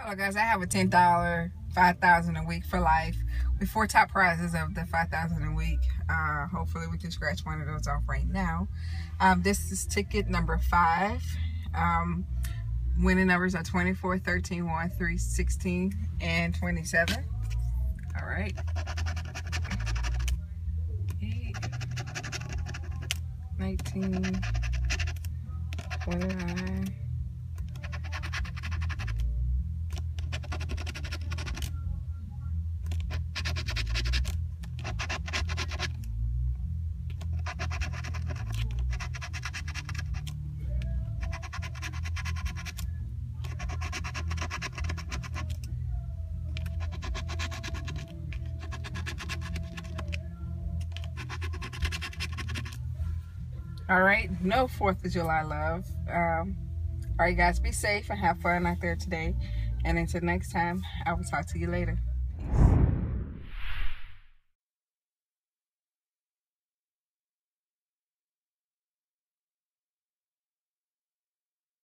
Hello guys, I have a $10 $5,000 a week for life with 4 top prizes of the $5,000 a week. Hopefully we can scratch one of those off right now. This is ticket number 5. Winning numbers are 24, 13, 1, 3, 16, and 27. All right. 8, 19, 29. All right, no 4th of July love. All right, guys, be safe and have fun out there today. And until next time, I will talk to you later. Peace.